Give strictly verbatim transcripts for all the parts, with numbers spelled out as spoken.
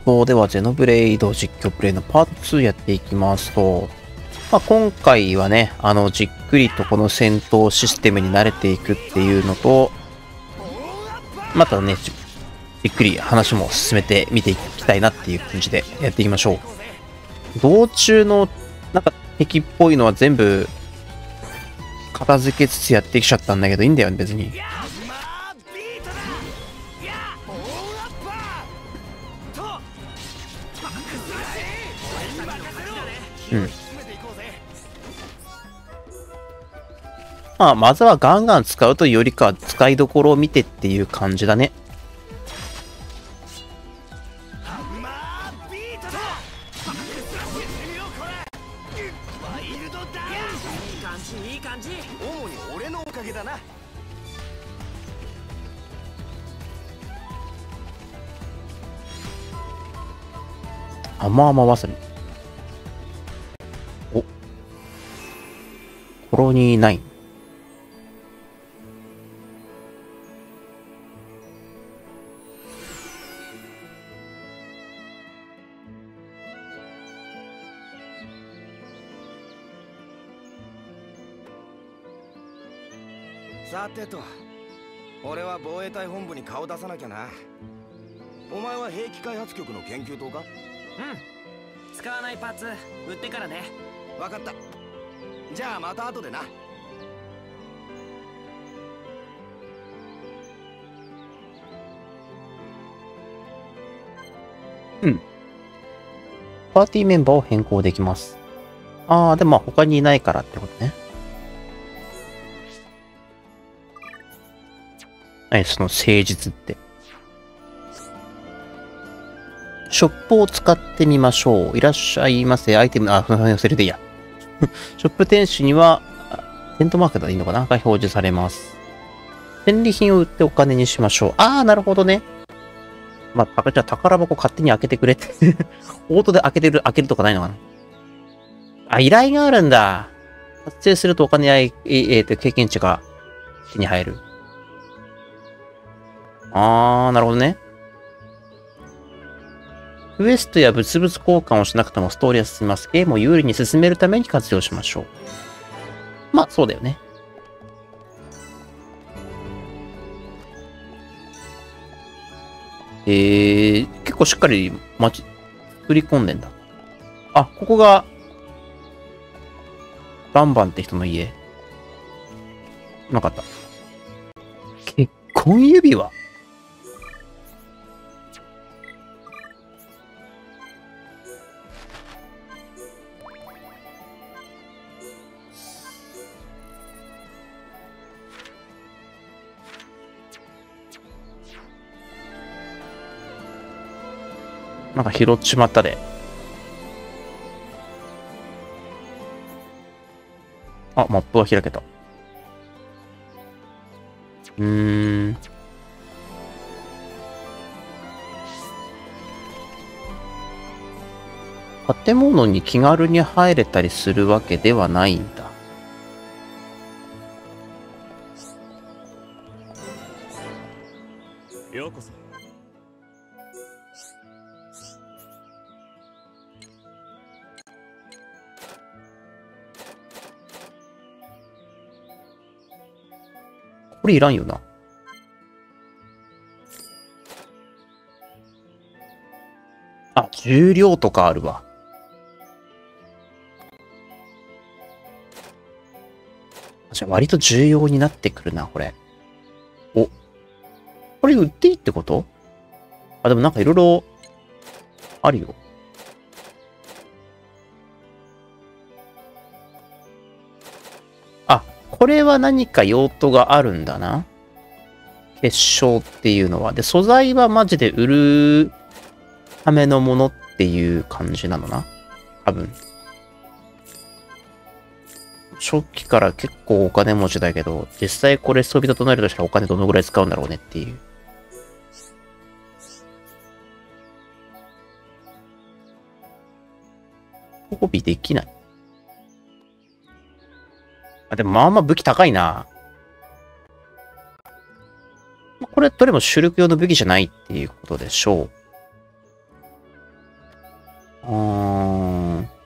と、ではゼノブレイド実況プレイのパートツーやっていきますと、まあ、今回はね、あの、じっくりとこの戦闘システムに慣れていくっていうのと、またね、じっくり話も進めて見ていきたいなっていう感じでやっていきましょう。道中の、なんか敵っぽいのは全部、片付けつつやってきちゃったんだけど、いいんだよね、別に。うん。まあ、まずはガンガン使うというよりかは使いどころを見てっていう感じだね。甘々わさび。お。コロニーナイン。 さてと、俺は防衛隊本部に顔出さなきゃな。お前は兵器開発局の研究棟か？ うん。使わないパーツ売ってからね。 分かった。じゃあまた後でな。 うん。パーティーメンバーを変更できます。ああ、でもまあ他にいないからってことね。何その誠実って。ショップを使ってみましょう。いらっしゃいませ。アイテム、あ、寄せるでいいや。ショップ店主には、テントマークでいいのかなが表示されます。戦利品を売ってお金にしましょう。ああ、なるほどね。まあ、じゃあ宝箱勝手に開けてくれって。オートで開けてる、開けるとかないのかな。あ、依頼があるんだ。達成するとお金や、えー、と、経験値が手に入る。あー、なるほどね。クエストや物々交換をしなくてもストーリーは進みます。ゲームを有利に進めるために活用しましょう。まあ、そうだよね。えー、結構しっかり街、作り込んでんだ。あ、ここが、バンバンって人の家。なかった。結婚指輪？なんか拾っちまったで。あ、マップは開けた。うーん。建物に気軽に入れたりするわけではないんだ。 ようこそ。 これいらんよな。あ、重量とかあるわ。じゃあ割と重要になってくるな、これ。お。これ売っていいってこと？あ、でもなんかいろいろあるよ。あ、これは何か用途があるんだな。結晶っていうのは。で、素材はマジで売るためのものっていう感じなのな。多分。初期から結構お金持ちだけど、実際これ装備整えるとしたらお金どのぐらい使うんだろうねっていう。装備できない。あ、でもまあまあ武器高いな。これどれも主力用の武器じゃないっていうことでしょう。 ーん。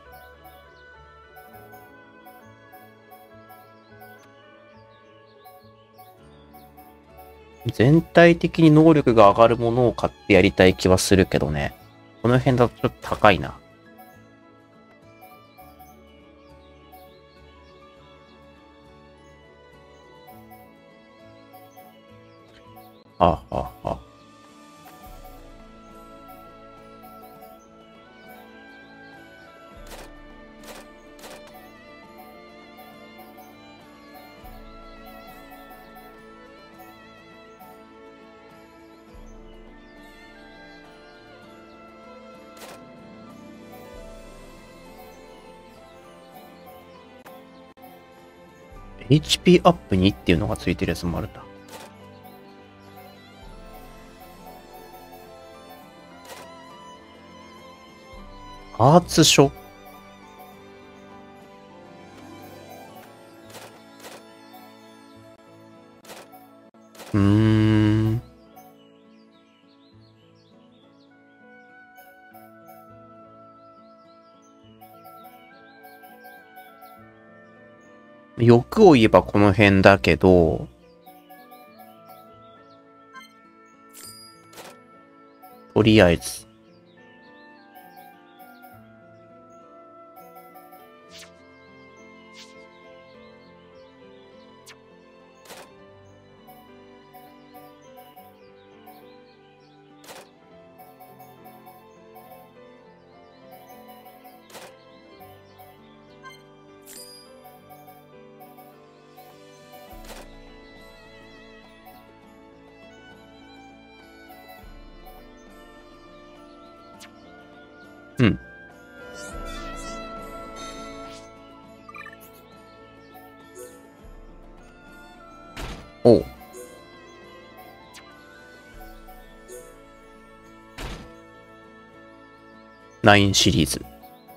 全体的に能力が上がるものを買ってやりたい気はするけどね。この辺だとちょっと高いな。はあ、はあ、はあ。エイチピー アップにっていうのがついてるやつもあるんだ。アーツ書。うーん。欲を言えばこの辺だけど、とりあえず。うん。おう。ナインシリーズ。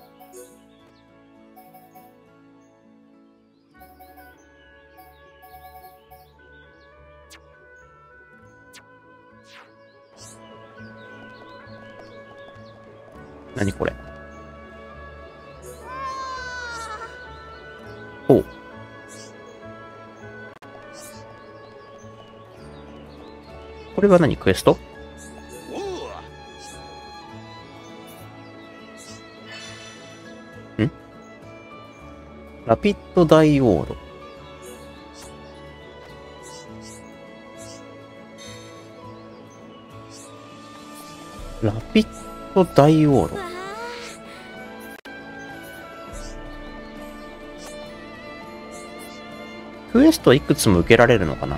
何これ。おう。これは何クエスト？ん？ラピッドダイオード。ラピッドダイオード。クエストいくつも受けられるのかな？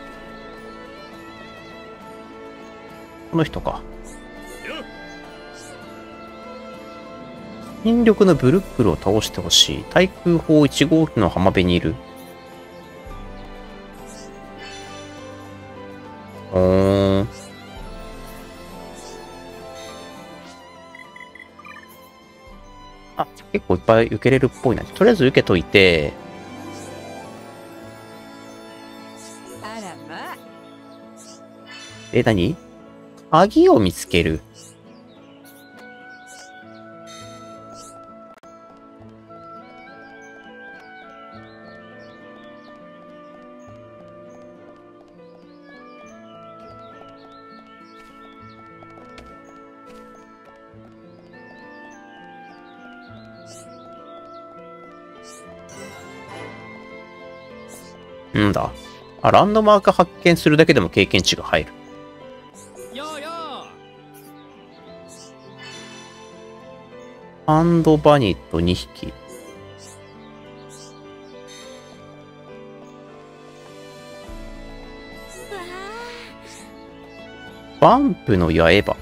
この人か。引力のブルックルを倒してほしい。対空砲いち号機の浜辺にいる。おーん。あ、結構いっぱい受けれるっぽいな。とりあえず受けといて、え、何？鍵を見つける。んだ。あ、ランドマーク発見するだけでも経験値が入る。ハンドバニットにひき。バンプの八重歯。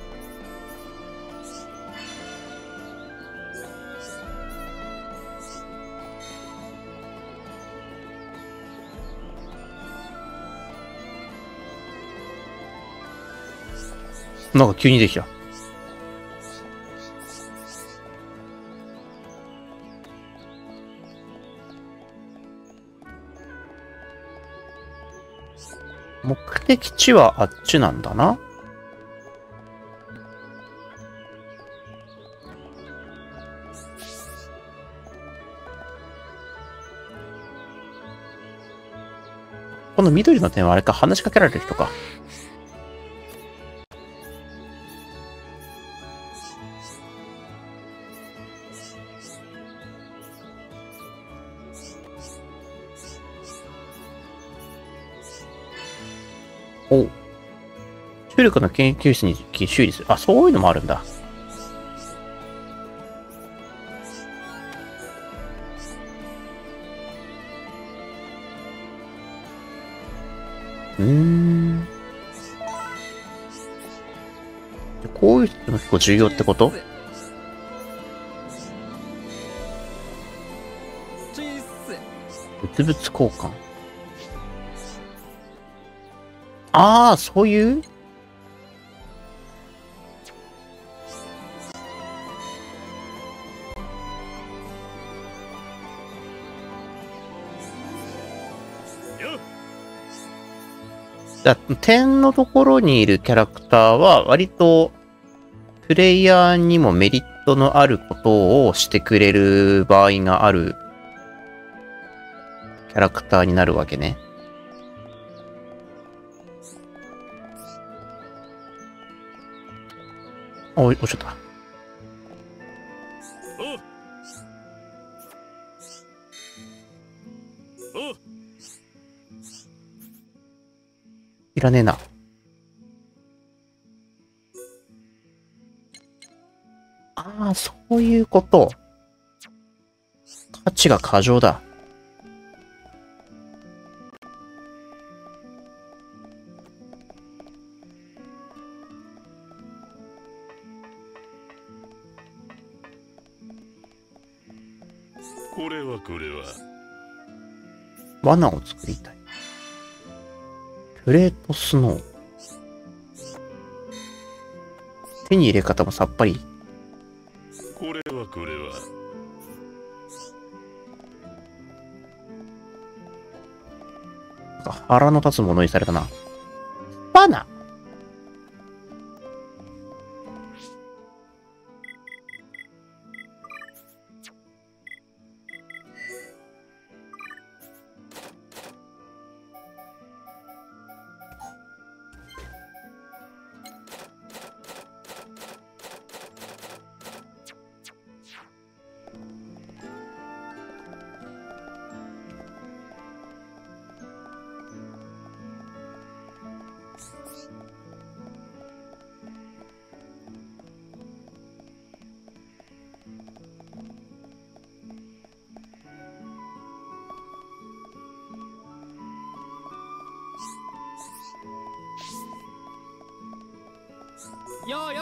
なんか急にできた。目的地はあっちなんだな。 この緑の点はあれか、話しかけられる人か。お。シュルクの研究室に修理する。あ、そういうのもあるんだ。うーん。こういうの結構重要ってこと？物々交換。ああ、そういうだ点のところにいるキャラクターは割とプレイヤーにもメリットのあることをしてくれる場合があるキャラクターになるわけね。あ、おい、おっしゃった。いらねえな。ああ、そういうこと。価値が過剰だ。 これはこれは。 罠を作りたい。プレートスノー。手に入れ方もさっぱり。 これはこれは。 なんか腹の立つものにされたな。罠。 よーよ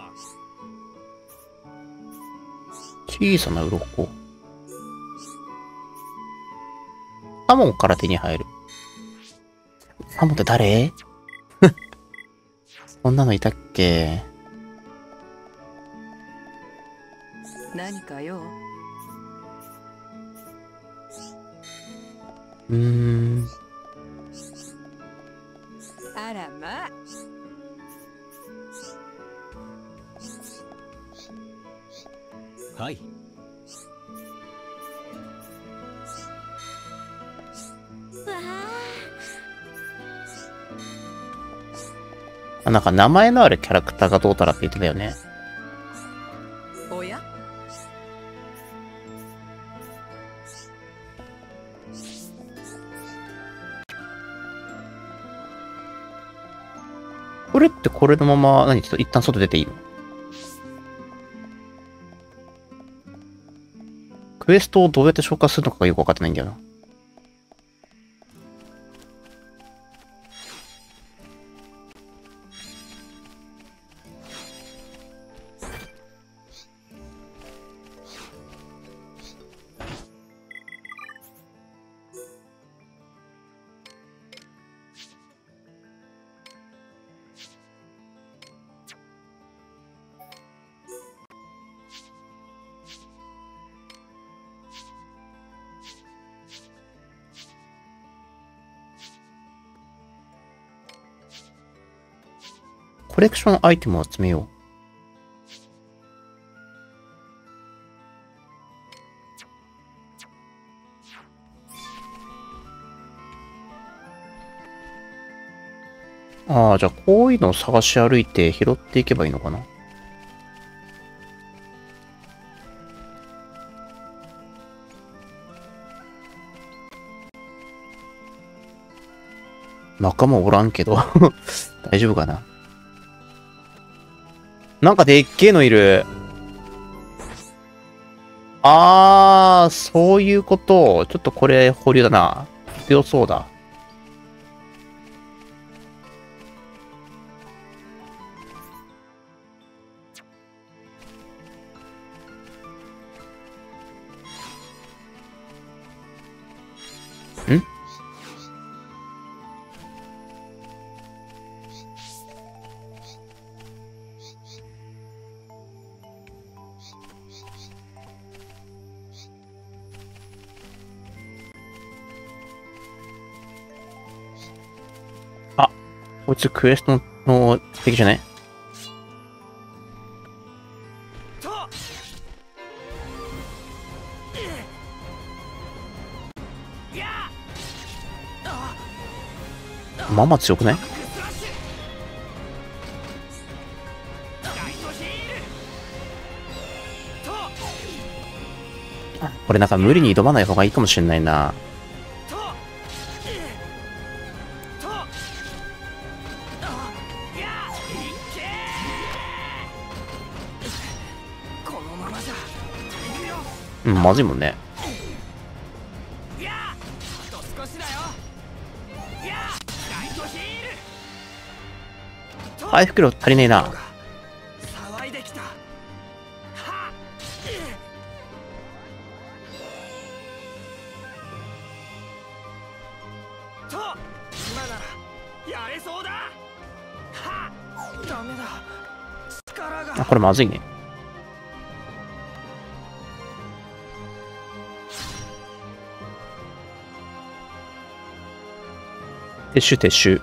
小さな鱗。サモンから手に入る。サモンって誰？そんなのいたっけ？ 何かよ。 うーん。 あらまあ。 はい。 あ、なんか名前のあるキャラクターがどうたらって言ってたよね。 おや？ これってこれのまま、何ちょっと一旦外出ていいの？クエストをどうやって消化するのかがよくわかってないんだよな。コレクションアイテムを集めよう。 ああ、じゃあこういうのを探し歩いて拾っていけばいいのかな。仲間おらんけど大丈夫かな。なんかでっけえのいる。あー、そういうこと。ちょっとこれ保留だな。強そうだ。んあ、こいつクエストの敵じゃね？まあまあ強くない？これなんか無理に挑まない方がいいかもしれないな。うん、まずいもんね。回復量足りねえな。あ、これまずいね。撤収撤収。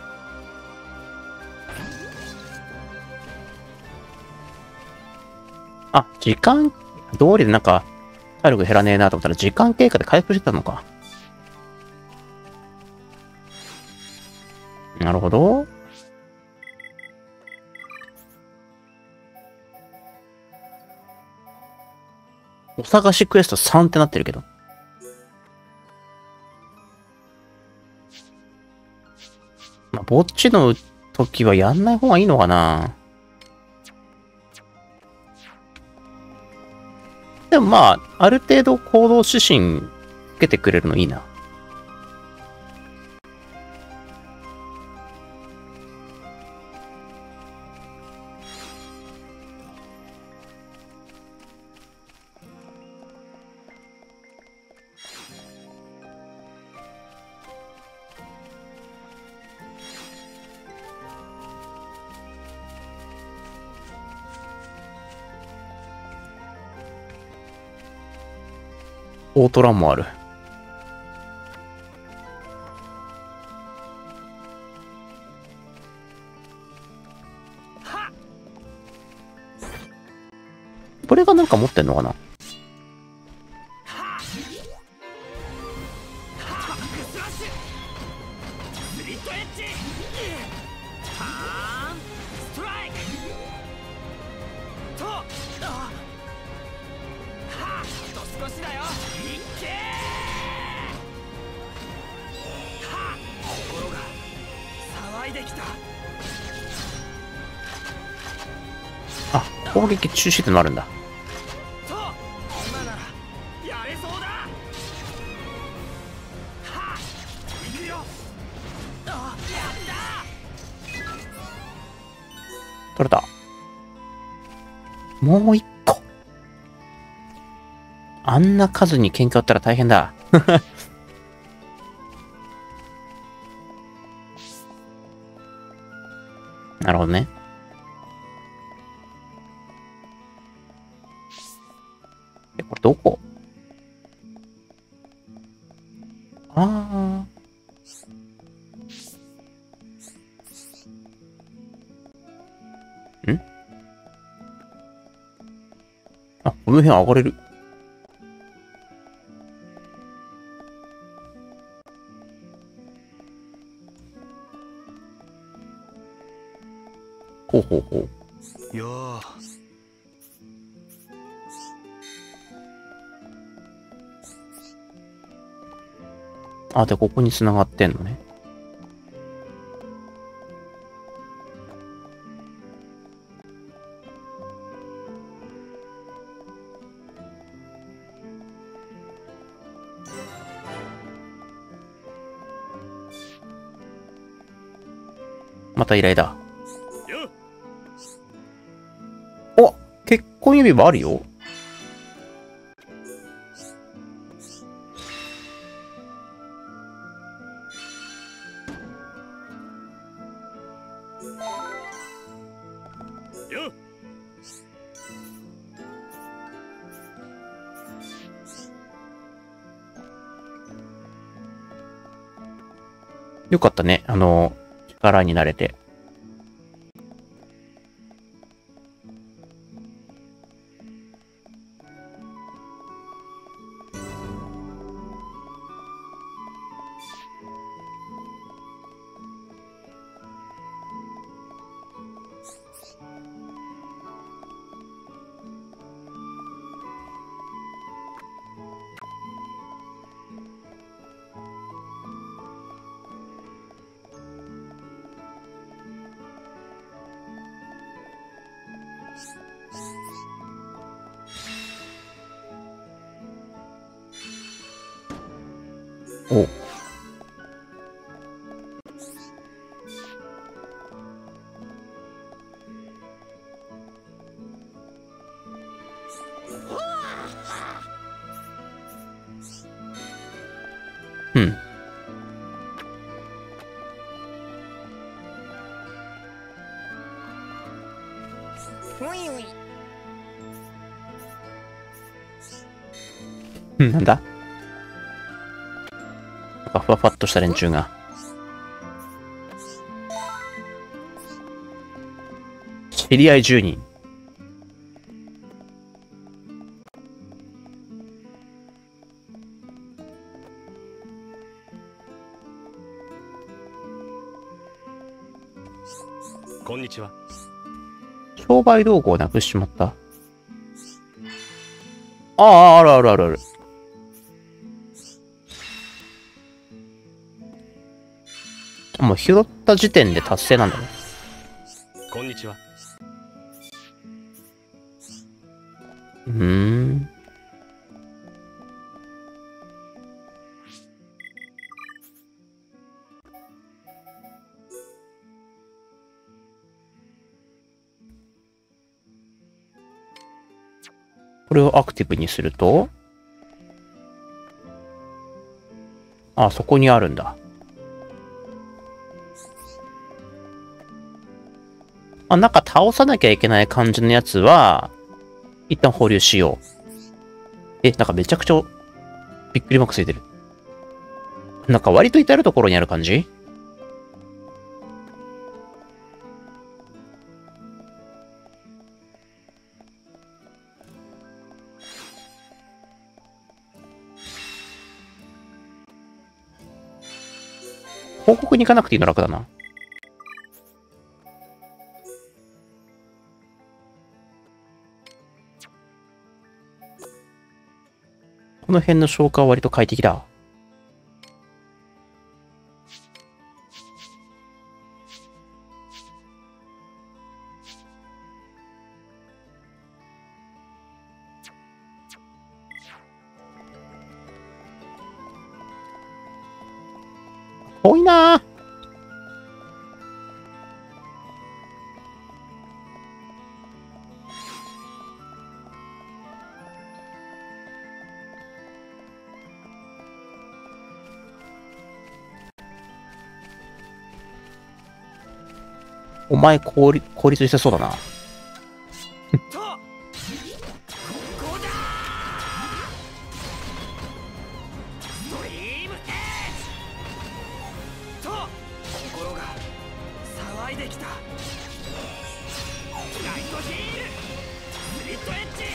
あ、時間通りでなんか体力減らねえなと思ったら時間経過で回復してたのか。なるほど。お探しクエストさんってなってるけど。まあ、墓地の時はやんない方がいいのかな。でもまあ、ある程度行動指針つけてくれるのいいな。オートランもある。これがなんか持ってんのかな。あ、攻撃中止ってなるんだ。取れた。もう一個。あんな数に喧嘩売ったら大変だ。なるほどね。え、これどこ？ああ。ん？あ、この辺上がれる。 ほうほうほう。 よー。 あ、で、ここに繋がってんのね。また依頼だ。 よお、結婚指輪あるよ。 よよかったね。あの、力になれて。お。うん。うん、なんだ？なんかふわふわっとした連中が。知り合いじゅうにん。 こんにちは。 商売道具をなくしちまった。ああ、あるあるあるある。もう拾った時点で達成なんだね。 こんにちは。 うーん。これをアクティブにすると、あ、そこにあるんだ。あ、なんか倒さなきゃいけない感じのやつは、一旦保留しよう。え、なんかめちゃくちゃ、びっくりマークついてる。なんか割と至るところにある感じ？報告に行かなくていいの楽だな。この辺の消化は割と快適だ。遠いなぁ。お前効率、効率してそうだな。 とここだストリームエッジと心が騒いできた。ライトヒールスリットエッジ。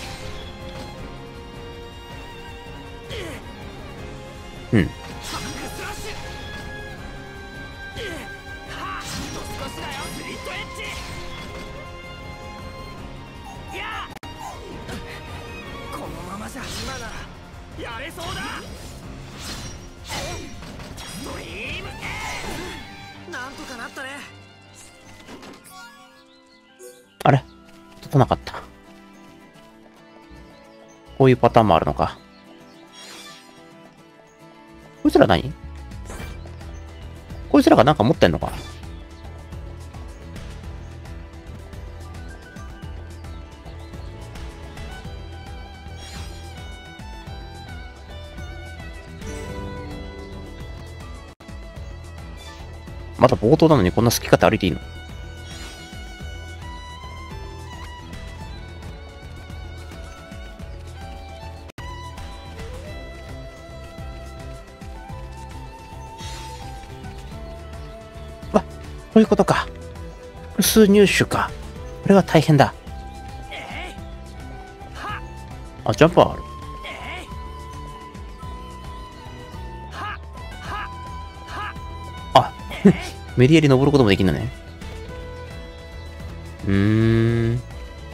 うん。 ハックスラッシュ。はあ、あと少しだよスリットエッジ。 やれそうだ。ストリームエール。なんとかなったね。 あれ立たなかった。こういうパターンもあるのか。こいつら何？こいつらがなんか持ってんのか。まだ冒頭なのにこんな好き勝手歩いていいの？わ、そういうことか。複数入手か。これは大変だ。あ、ジャンプはある。あ、メリエリ登ることもできるのね。うーん。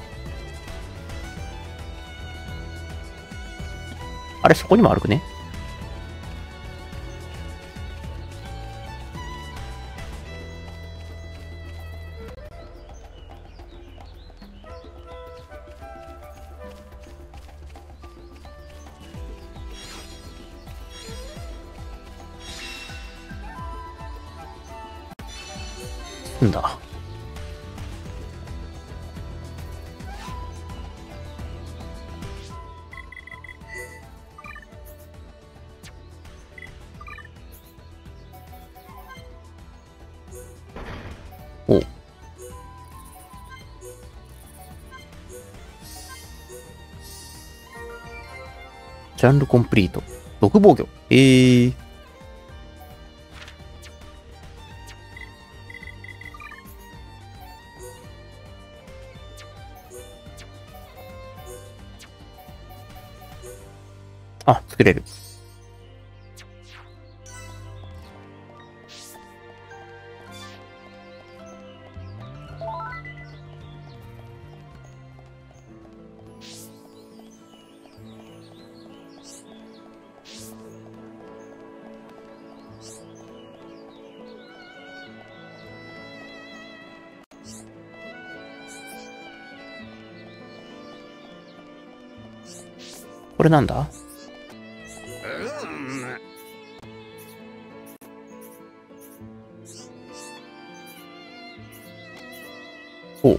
あれ、そこにも歩くね。んだ。お。ジャンルコンプリート。毒防御。えー。あ、作れる。これなんだ？お。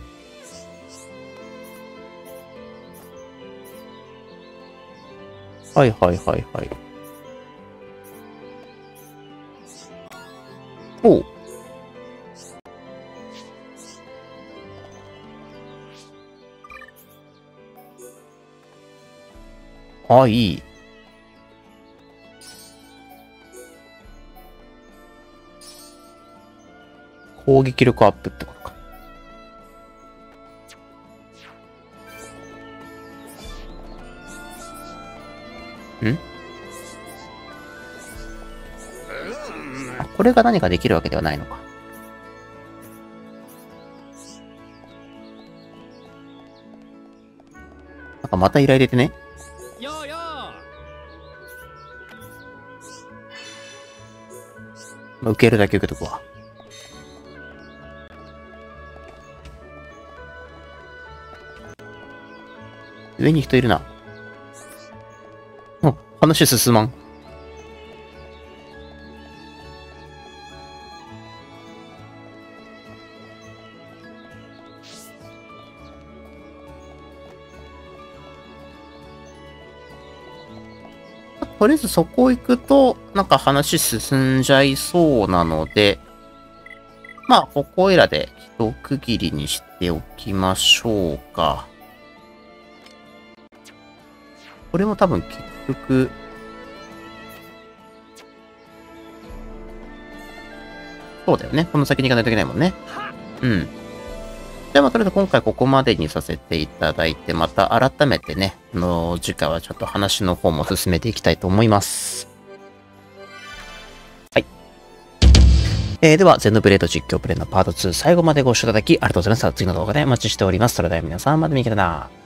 はいはいはいはい。おう。あ、いい。攻撃力アップってことか。ん？あ、これが何かできるわけではないのか。なんかまた依頼入れてね。 よーよまあ、受けるだけ受けとくわ。上に人いるな。うん、話進まん。とりあえずそこ行くと、なんか話進んじゃいそうなので、まあ、ここいらで一区切りにしておきましょうか。これも多分結局、そうだよね。この先に行かないといけないもんね。うん。じゃあまあ、とりあえず今回ここまでにさせていただいて、また改めてね、あの、次回はちょっと話の方も進めていきたいと思います。はい。えー、では、ゼノブレード実況プレイのパートツー、最後までご視聴いただきありがとうございました。次の動画でお待ちしております。それでは皆さん、また見てください。